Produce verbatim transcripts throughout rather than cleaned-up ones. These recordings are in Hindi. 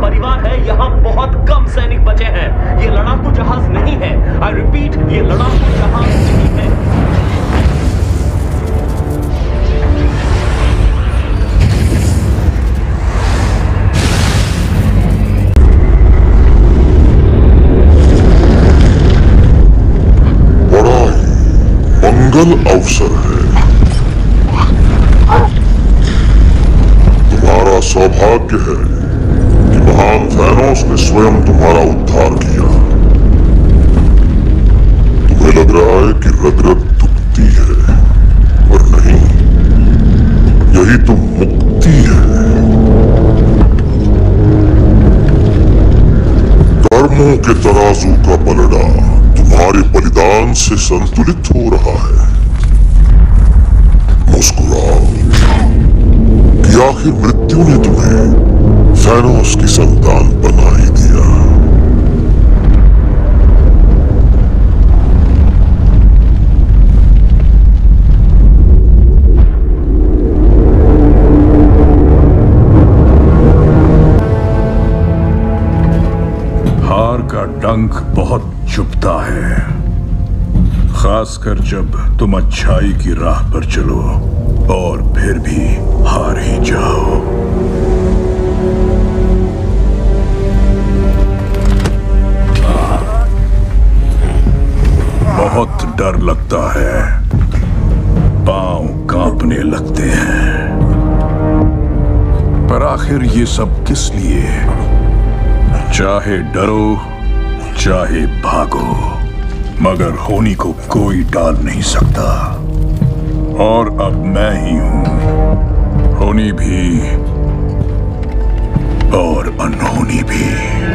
परिवार है, यहाँ बहुत कम सैनिक बचे हैं। ये लड़ाकू जहाज नहीं है। आई रिपीट, ये लड़ाकू जहाज नहीं है। बड़ा ही मंगल अवसर है। तुम्हारा सौभाग्य है कि महान थैनोस ने स्वयं तुम्हारा उद्धार किया। तुम्हें लग रहा है कि रग रग दुखती है, पर नहीं, यही तो मुक्ति है। कर्मों के तराजू का पलड़ा तुम्हारे बलिदान से संतुलित हो रहा है। मुस्कुराओ कि आखिर मृत्यु ने तुम्हें थैनोस की संतान बना ही दिया। हार का डंक बहुत चुभता है, खासकर जब तुम अच्छाई की राह पर चलो और फिर भी हार ही जाओ। बहुत डर लगता है, पांव कांपने लगते हैं। पर आखिर ये सब किस लिए? चाहे डरो चाहे भागो, मगर होनी को कोई टाल नहीं सकता। और अब मैं ही हूं, होनी भी और अनहोनी भी।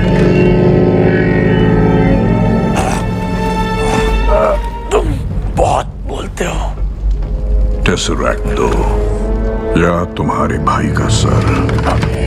तुम बहुत बोलते हो। टेसरैक्ट दो या तुम्हारे भाई का सर।